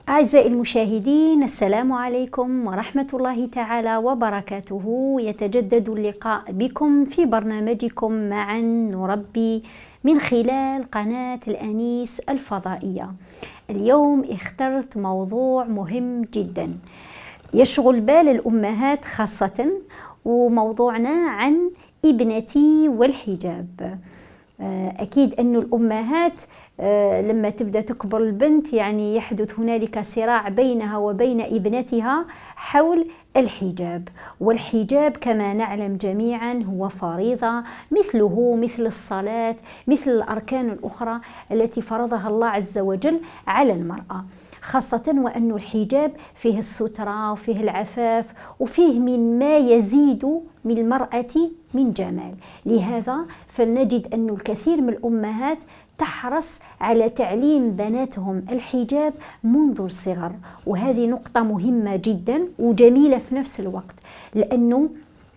أعزائي المشاهدين، السلام عليكم ورحمة الله تعالى وبركاته. يتجدد اللقاء بكم في برنامجكم معا نربي من خلال قناة الأنيس الفضائية. اليوم اخترت موضوع مهم جدا يشغل بال الأمهات خاصة، وموضوعنا عن ابنتي والحجاب. أكيد أن الأمهات لما تبدأ تكبر البنت يعني يحدث هنالك صراع بينها وبين ابنتها حول الحجاب، والحجاب كما نعلم جميعا هو فريضة مثله مثل الصلاة، مثل الأركان الأخرى التي فرضها الله عز وجل على المرأة، خاصة وأن الحجاب فيه السترة وفيه العفاف وفيه من ما يزيد من المرأة من جمال. لهذا فلنجد أن الكثير من الأمهات تحرص على تعليم بناتهم الحجاب منذ الصغر، وهذه نقطة مهمة جدا وجميلة في نفس الوقت، لأنه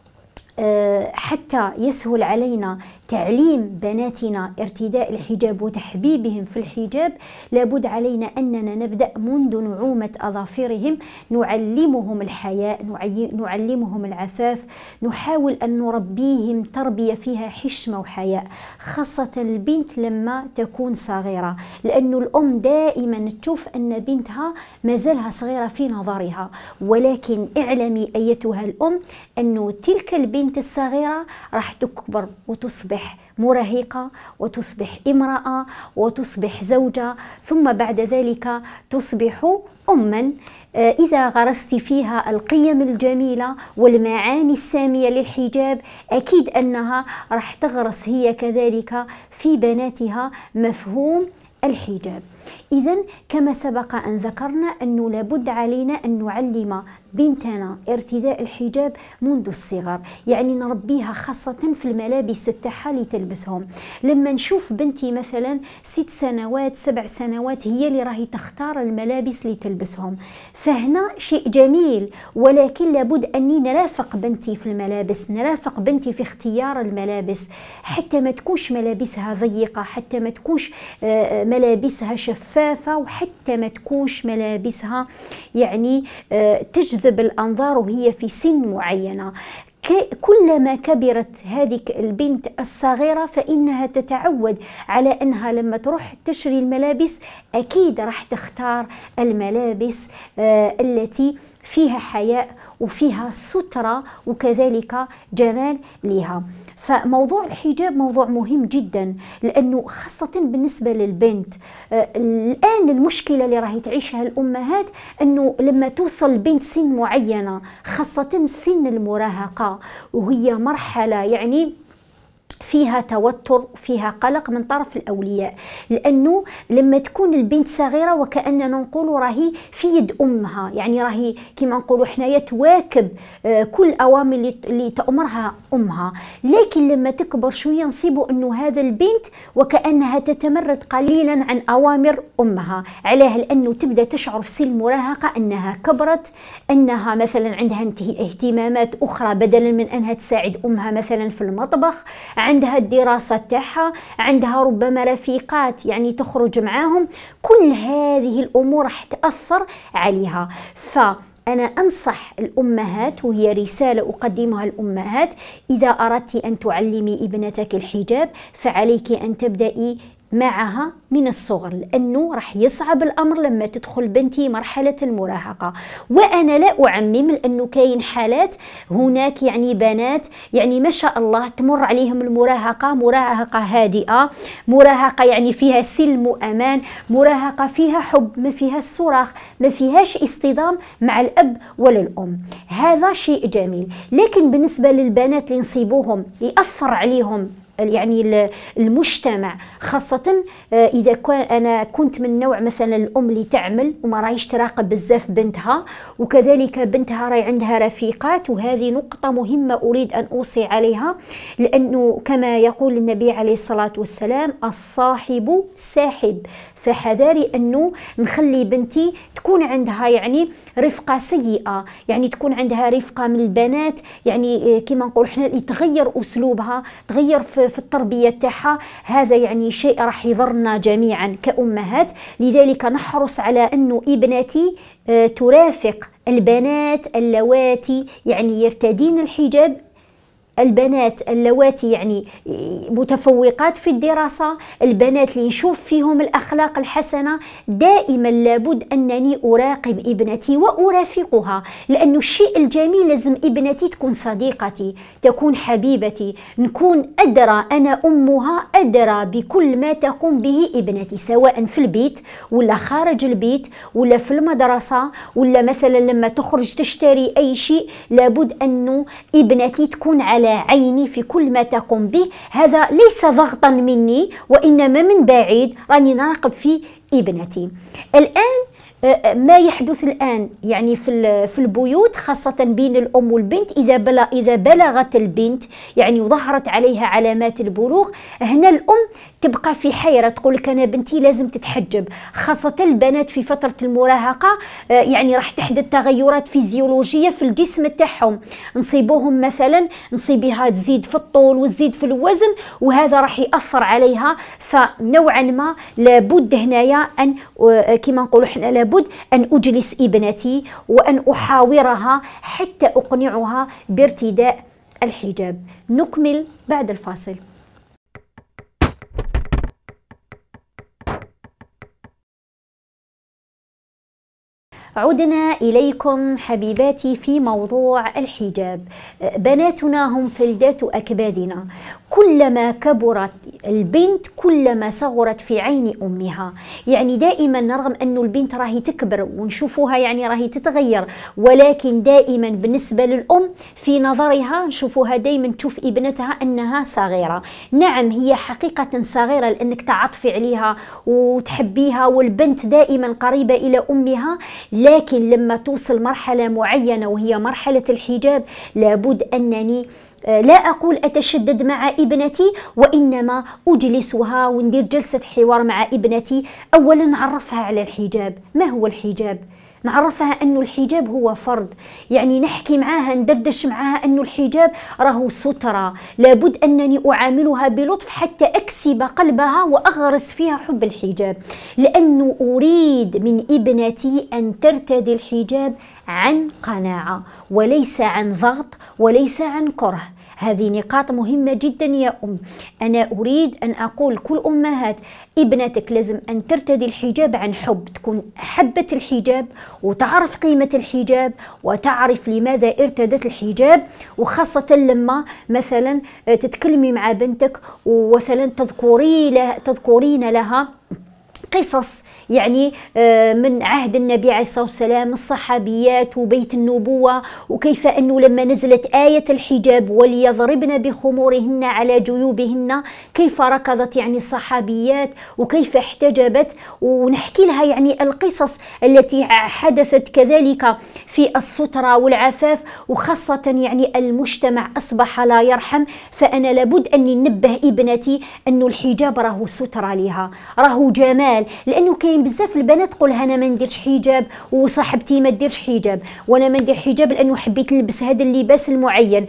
حتى يسهل علينا تعليم بناتنا ارتداء الحجاب وتحبيبهم في الحجاب، لابد علينا أننا نبدأ منذ نعومة أظافرهم، نعلمهم الحياء، نعلمهم العفاف، نحاول أن نربيهم تربية فيها حشمة وحياء، خاصة البنت لما تكون صغيرة، لأن الأم دائما تشوف أن بنتها ما زالها صغيرة في نظرها، ولكن اعلمي أيتها الأم أن تلك البنت الصغيرة راح تكبر وتصبح مراهقة وتصبح امرأة وتصبح زوجة، ثم بعد ذلك تصبح أما. إذا غرست فيها القيم الجميلة والمعاني السامية للحجاب، أكيد أنها راح تغرس هي كذلك في بناتها مفهوم الحجاب. إذن كما سبق أن ذكرنا أنه لابد علينا أن نعلم بنتنا ارتداء الحجاب منذ الصغر، يعني نربيها خاصة في الملابس تاعها اللي تلبسهم. لما نشوف بنتي مثلا 6 سنوات 7 سنوات هي اللي راهي تختار الملابس اللي تلبسهم، فهنا شيء جميل، ولكن لابد أني نرافق بنتي في الملابس، نرافق بنتي في اختيار الملابس، حتى ما تكونش ملابسها ضيقة، حتى ما تكونش ملابسها شفافة، وحتى ما تكونش ملابسها يعني تجذب الأنظار وهي في سن معينة. كلما كبرت هذه البنت الصغيرة فإنها تتعود على أنها لما تروح تشتري الملابس أكيد راح تختار الملابس التي فيها حياء وفيها سترة وكذلك جمال لها. فموضوع الحجاب موضوع مهم جدا، لأنه خاصة بالنسبة للبنت الآن المشكلة اللي راهي تعيشها الأمهات أنه لما توصل البنت سن معينة، خاصة سن المراهقة، وهي مرحلة يعني فيها توتر وفيها قلق من طرف الأولياء، لأنه لما تكون البنت صغيرة وكأننا نقول راهي في يد أمها، يعني راهي كما نقولوا حنايا تواكب كل أوامر اللي تأمرها أمها، لكن لما تكبر شوية نصيبوا أنه هذا البنت وكأنها تتمرد قليلا عن أوامر أمها. علاه؟ لأنه تبدأ تشعر في سن المراهقة أنها كبرت، أنها مثلا عندها اهتمامات أخرى بدلا من أنها تساعد أمها مثلا في المطبخ، عندها الدراسة تاعها، عندها ربما رفيقات يعني تخرج معاهم، كل هذه الأمور راح تأثر عليها. فأنا أنصح الأمهات، وهي رسالة أقدمها الأمهات، إذا أردت أن تعلمي ابنتك الحجاب فعليك أن تبدأي معها من الصغر، لأنه راح يصعب الأمر لما تدخل بنتي مرحلة المراهقة. وأنا لا أعمم، لأنه كاين حالات هناك يعني بنات يعني ما شاء الله تمر عليهم المراهقة، مراهقة هادئة، مراهقة يعني فيها سلم وأمان، مراهقة فيها حب، ما فيها الصراخ، ما فيهاش اصطدام مع الأب ولا الأم، هذا شيء جميل. لكن بالنسبة للبنات اللي نصيبوهم يأثر عليهم يعني المجتمع، خاصة إذا أنا كنت من نوع مثلا الأم اللي تعمل وما راهيش تراقب بزاف بنتها، وكذلك بنتها راهي عندها رفيقات، وهذه نقطة مهمة أريد أن أوصي عليها، لأنه كما يقول النبي عليه الصلاة والسلام الصاحب ساحب، فحذاري أنه نخلي بنتي تكون عندها يعني رفقة سيئة، يعني تكون عندها رفقة من البنات يعني كما نقول احنا يتغير أسلوبها، تغير في التربية تاعها، هذا يعني شيء راح يضرنا جميعا كأمهات. لذلك نحرص على أن ابنتي ترافق البنات اللواتي يعني يرتدين الحجاب، البنات اللواتي يعني متفوقات في الدراسة، البنات اللي نشوف فيهم الأخلاق الحسنة. دائما لابد أنني أراقب ابنتي وأرافقها، لأن الشيء الجميل لازم ابنتي تكون صديقتي، تكون حبيبتي، نكون أدرى أنا أمها أدرى بكل ما تقوم به ابنتي، سواء في البيت ولا خارج البيت ولا في المدرسة، ولا مثلا لما تخرج تشتري أي شيء لابد أنه ابنتي تكون على عيني في كل ما تقوم به. هذا ليس ضغطا مني وإنما من بعيد راني نراقب في ابنتي. الآن ما يحدث الآن يعني في البيوت خاصة بين الأم والبنت، إذا بلغت البنت يعني وظهرت عليها علامات البلوغ، هنا الأم تبقى في حيرة، تقول لك أنا بنتي لازم تتحجب، خاصة البنات في فترة المراهقة يعني راح تحدث تغيرات فيزيولوجية في الجسم تاعهم، نصيبوهم مثلا نصيبها تزيد في الطول وتزيد في الوزن، وهذا راح يأثر عليها. فنوعا ما لابد هنايا أن كما نقولوا احنا لابد أن أجلس ابنتي وأن أحاورها حتى أقنعها بارتداء الحجاب. نكمل بعد الفاصل. عدنا إليكم حبيباتي في موضوع الحجاب. بناتنا هم فلذات أكبادنا، كلما كبرت البنت كلما صغرت في عين أمها. يعني دائما رغم أن البنت راهي تكبر ونشوفوها يعني راهي تتغير، ولكن دائما بالنسبة للأم في نظرها نشوفوها دائما تشوف ابنتها أنها صغيرة. نعم هي حقيقة صغيرة لأنك تعطفي عليها وتحبيها، والبنت دائما قريبة إلى أمها، لكن لما توصل مرحلة معينة وهي مرحلة الحجاب لابد أنني لا أقول أتشدد مع ابنتي، وإنما أجلسها وندير جلسة حوار مع ابنتي. أولا نعرفها على الحجاب، ما هو الحجاب، نعرفها أنه الحجاب هو فرض، يعني نحكي معاها ندردش معاها أنه الحجاب راهو سترة، لابد أنني أعاملها بلطف حتى أكسب قلبها وأغرس فيها حب الحجاب، لأنه أريد من ابنتي أن ترتدي الحجاب عن قناعة وليس عن ضغط وليس عن كره. هذه نقاط مهمة جدا يا أم. أنا أريد أن أقول كل أمهات ابنتك لازم أن ترتدي الحجاب عن حب، تكون حبت الحجاب وتعرف قيمة الحجاب وتعرف لماذا ارتدت الحجاب، وخاصة لما مثلا تتكلمي مع بنتك ومثلا تذكرين لها قصص يعني من عهد النبي عليه الصلاة والسلام، الصحابيات وبيت النبوة، وكيف أنه لما نزلت آية الحجاب وليضربن بخمورهن على جيوبهن كيف ركضت يعني الصحابيات وكيف احتجبت، ونحكي لها يعني القصص التي حدثت كذلك في السترة والعفاف، وخاصة يعني المجتمع أصبح لا يرحم. فأنا لابد أني ننبه ابنتي أنه الحجاب راهو سترة لها، راهو جمال، لأنه كاين بزاف البنات تقول انا ما نديرش حجاب وصاحبتي ما ديرش حجاب وانا ما ندير حجاب لانه حبيت نلبس هذا اللباس المعين.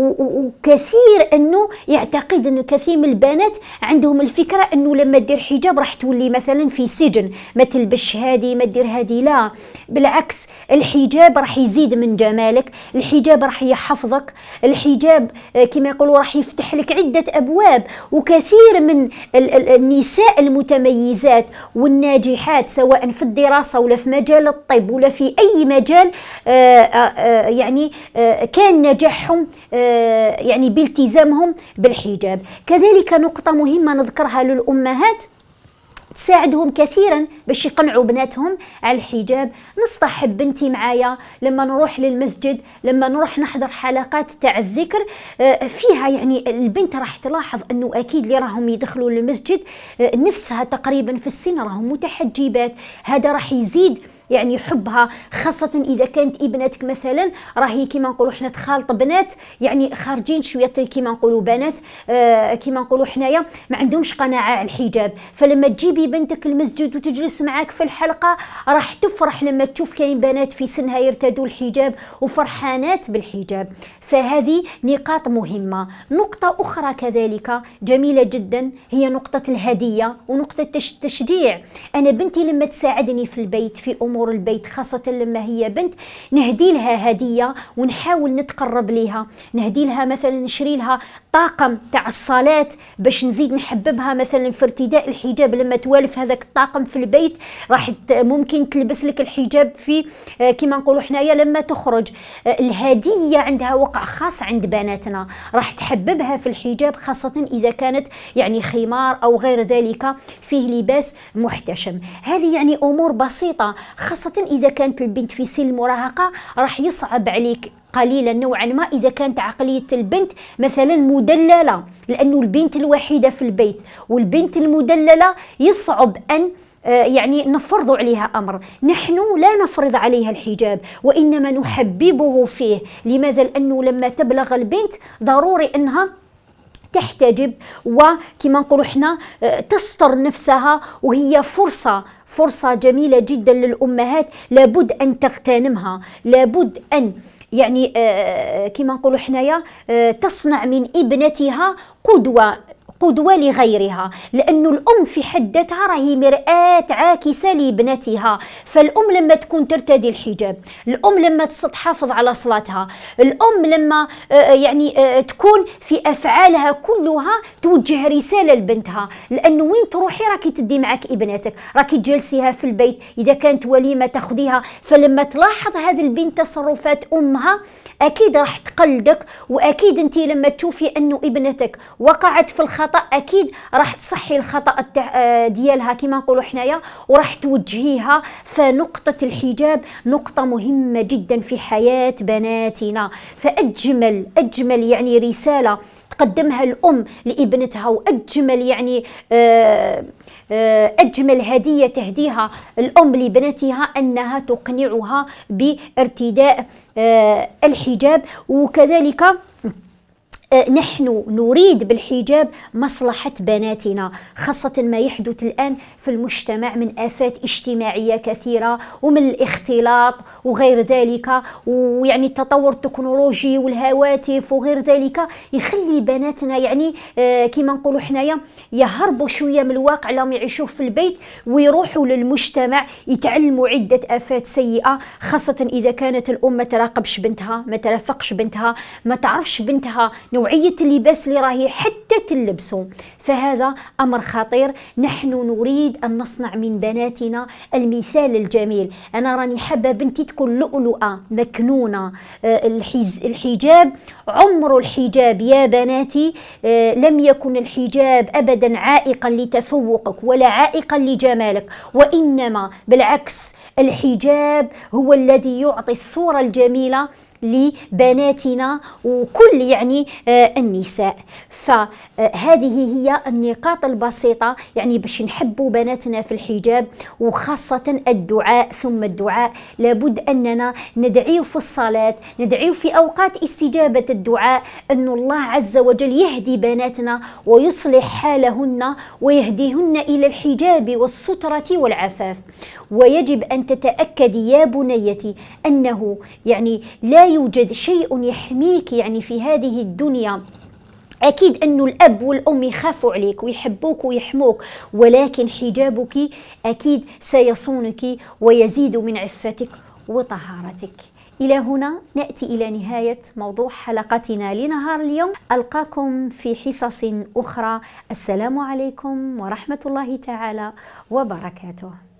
وكثير انه يعتقد ان كثير من البنات عندهم الفكره انه لما دير حجاب راح تولي مثلا في سجن، ما تلبسش هذه ما دير هذه. لا بالعكس، الحجاب راح يزيد من جمالك، الحجاب راح يحفظك، الحجاب كما يقولوا راح يفتح لك عده ابواب. وكثير من النساء المتميزات والناجحات سواء في الدراسة ولا في مجال الطب ولا في أي مجال يعني كان نجاحهم يعني بالتزامهم بالحجاب. كذلك نقطة مهمة نذكرها للأمهات تساعدهم كثيرا باش يقنعوا بناتهم على الحجاب. نصطحب بنتي معايا لما نروح للمسجد، لما نروح نحضر حلقات تاع الذكر فيها يعني البنت راح تلاحظ انه اكيد اللي راهم يدخلوا للمسجد نفسها تقريبا في السن راهم متحجبات، هذا راح يزيد يعني حبها، خاصة إذا كانت ابنتك مثلا راهي كيما نقولوا حنا تخالط بنات يعني خارجين شوية كيما نقولوا بنات كيما نقولوا حنايا ما عندهمش قناعة على الحجاب، فلما تجيبي بنتك المسجد وتجلس معاك في الحلقة راح تفرح لما تشوف كاين بنات في سنها يرتدوا الحجاب وفرحانات بالحجاب. فهذه نقاط مهمة. نقطة أخرى كذلك جميلة جدا هي نقطة الهدية ونقطة التشجيع. أنا بنتي لما تساعدني في البيت في أمور البيت، خاصة لما هي بنت، نهدي لها هدية ونحاول نتقرب لها، نهدي لها مثلا نشري لها طاقم تاع الصلاة باش نزيد نحببها مثلا في ارتداء الحجاب. لما توالف هذاك الطاقم في البيت راح ممكن تلبس لك الحجاب في كما نقولوا حنايا لما تخرج. الهدية عندها وقع خاص عند بناتنا، راح تحببها في الحجاب، خاصة إذا كانت يعني خمار أو غير ذلك فيه لباس محتشم. هذه يعني أمور بسيطة، خاصة إذا كانت البنت في سن المراهقة راح يصعب عليك قليلا نوعا ما إذا كانت عقلية البنت مثلا مدللة، لأنه البنت الوحيدة في البيت والبنت المدللة يصعب أن يعني نفرض عليها أمر. نحن لا نفرض عليها الحجاب وإنما نحببه فيه. لماذا؟ لأنه لما تبلغ البنت ضروري أنها تحتجب وكما نقولوا احنا تستر نفسها، وهي فرصة جميلة جدا للأمهات لابد أن تغتنمها، لابد أن يعني كما نقولوا حنايا تصنع من ابنتها قدوة لغيرها، لأن الأم في حد ذاتها راهي مرآة عاكسة لابنتها. فالأم لما تكون ترتدي الحجاب، الأم لما تحافظ على صلاتها، الأم لما يعني تكون في أفعالها كلها توجه رسالة لبنتها، لأنه وين تروحي راكي تدي معك ابنتك، راكي تجلسيها في البيت، إذا كانت وليمة تاخذيها، فلما تلاحظ هذه البنت تصرفات أمها أكيد راح تقلدك، وأكيد أنت لما تشوفي أنه ابنتك وقعت في الخطأ أكيد راح تصحي الخطأ ديالها كما نقولوا حنايا وراح توجهيها. فنقطة الحجاب نقطة مهمة جدا في حياة بناتنا، فأجمل يعني رسالة تقدمها الأم لابنتها، وأجمل يعني أجمل هدية تهديها الأم لبنتها أنها تقنعها بارتداء الحجاب. وكذلك نحن نريد بالحجاب مصلحة بناتنا، خاصة ما يحدث الآن في المجتمع من آفات اجتماعية كثيرة ومن الاختلاط وغير ذلك، ويعني التطور التكنولوجي والهواتف وغير ذلك يخلي بناتنا يعني كما نقولوا حنايا يهربوا شوية من الواقع اللي هم يعيشوه في البيت ويروحوا للمجتمع يتعلموا عدة آفات سيئة، خاصة إذا كانت الأم ما تراقبش بنتها، ما ترافقش بنتها، ما تعرفش بنتها نوعية اللباس اللي راهي حتى تلبسه. فهذا أمر خطير. نحن نريد أن نصنع من بناتنا المثال الجميل. أنا راني حابة بنتي تكون لؤلؤة مكنونة. الحجاب عمر الحجاب يا بناتي لم يكن الحجاب أبدا عائقا لتفوقك ولا عائقا لجمالك، وإنما بالعكس الحجاب هو الذي يعطي الصورة الجميلة لبناتنا وكل يعني النساء. فهذه هي النقاط البسيطة يعني باش نحبوا بناتنا في الحجاب، وخاصة الدعاء ثم الدعاء. لابد أننا ندعي في الصلاة، ندعي في أوقات استجابة الدعاء أن الله عز وجل يهدي بناتنا ويصلح حالهن ويهديهن إلى الحجاب والسترة والعفاف. ويجب أن تتأكدي يا بنيتي أنه يعني لا يوجد شيء يحميك يعني في هذه الدنيا. أكيد أنه الأب والأم يخافوا عليك ويحبوك ويحموك، ولكن حجابك أكيد سيصونك ويزيد من عفتك وطهارتك. إلى هنا نأتي إلى نهاية موضوع حلقتنا لنهار اليوم. ألقاكم في حصص أخرى. السلام عليكم ورحمة الله تعالى وبركاته.